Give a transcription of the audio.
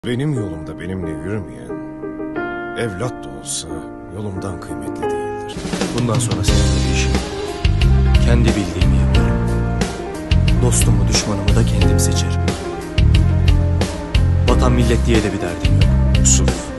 Benim yolumda benimle yürümeyen, evlat da olsa yolumdan kıymetli değildir. Bundan sonra seninle bir işim yok. Kendi bildiğimi yaparım. Dostumu düşmanımı da kendim seçerim. Vatan millet diye de bir derdim yok. Yusuf,